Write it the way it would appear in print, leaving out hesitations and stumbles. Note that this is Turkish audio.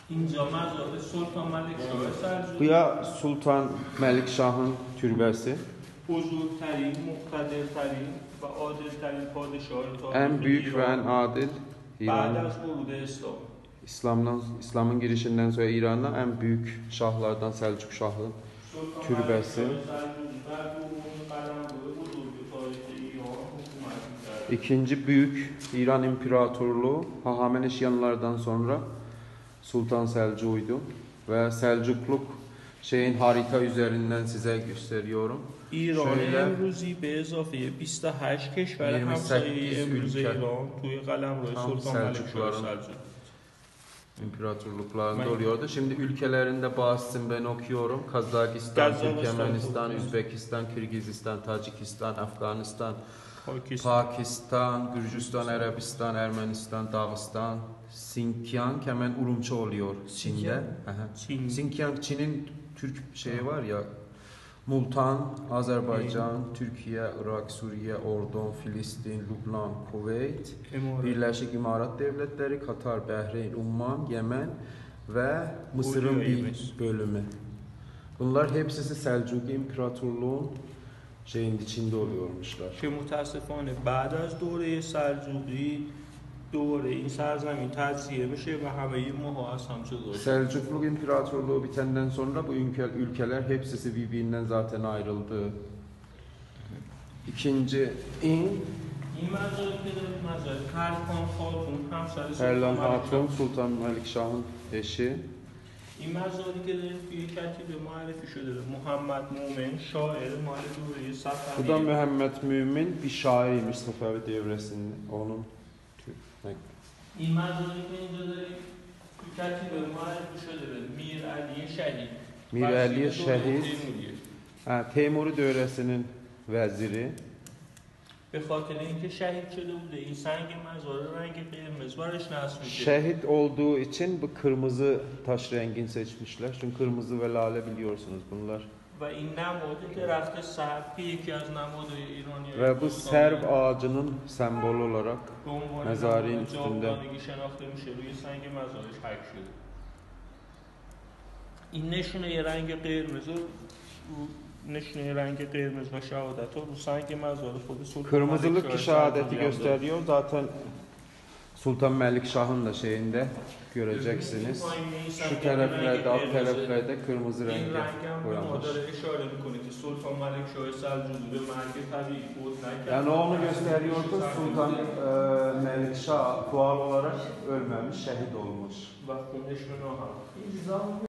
اینجا مزار سلطان ملکشاه سلجوقی. Bu ya Sultan Melikşah'ın türbesi. بزرگترین مقتدرترین و عادلترین پادشاه تاریخ En büyük ve en adil بعد İran. از ورود اسلام. İslam'ın girişinden sonra İran'da en büyük şahlardan Selçuk Şahı türbesi. İkinci büyük İran İmparatorluğu Hahameneşyanlardan sonra Sultan Selçuk'uydu ve Selçukluk şeyin harita üzerinden size gösteriyorum. ایران Şöyle امروزی به اضافه 28 کشور 28 همسایه امروز ülke. ایران توی قلمرو Tam سلطان ملکشاه Selçukluların سلجوقی. imparatorluklarında oluyordu. Şimdi ülkelerinde bazısını ben okuyorum. Kazakistan, Türkmenistan, Üzbekistan, Kırgızistan, Tacikistan, Afganistan, Pakistan, Gürcistan, Arabistan, Ermenistan, Dağıstan, Sinkiang hemen Urumçi oluyor Çin'de. Çin. Sinkiang Çin'in Türk şeyi var ya. Multan, Azerbaycan, Türkiye, Irak, Suriye, Ordon, Filistin, Lübnan, Kuveyt, Birleşik İmarat Devletleri, Katar, Bahreyn, Umman, Yemen ve Mısır'ın bir bölümü. Bunlar hepsi Selçuklu İmparatorluğu'nun şeyin içinde oluyormuşlar. که متاسفانه بعد از دوره سلجوقی دوره این سرزمین تجزیه میشه و همه ماها از هم جدا شد. Selçuklu İmparatorluğu bitenden sonra bu ülkeler hepsi birbirinden zaten ayrıldı. İkinci این مزاری که دارید مزار هرکان خاتون همسر Erlan سلطان Hatun ملکشاه. Sultan Melikşah'ın eşi. این مزاری که دارید توی کتیبه معرفی شده محمد مومن شاعر مال دوره Bu da صفوی. Mehmet Mümin bir şairmiş Safevi devresinin onun. این مزاری که اینجا دارید توی کتیبه معرفی شده میر علی شهید. Mir Ali وزیر دوره Şehit. تیموریه. Teymuri devresinin veziri. به خاطر اینکه شهید شده بوده این سنگ مزار رنگ قرمز برش نصب میشه. Şehit olduğu için bu kırmızı taş rengini seçmişler. Çünkü kırmızı ve lale biliyorsunuz bunlar. و این نماد درخت سرو که یکی از نمادهای ایرانی Ve bu serv ağacının sembolü olarak به عنوان مزارین نماد üstünde. جاودانگی شناخته میشه روی سنگ مزارش حک شده. این نشونه رنگ قرمز و نشونه رنگ قرمز و شهادت رو سنگ مزار خود سلطان Kırmızılık ملکشاه ki şehadeti سلجوقی هم داره. gösteriyor. Zaten Sultan Melikşah'ın da şeyinde göreceksiniz. Şu taraflarda, alt taraflarda kırmızı این renge رنگ هم به ما boyanmış. داره اشاره میکنه که سلطان ملکشاه سلجوقی به مرگ طبیعی فوت نکرد. Yani onu gösteriyor ki Sultan Melikşah doğal olarak ölmemiş, şehit olmuş. و خونش به ناحق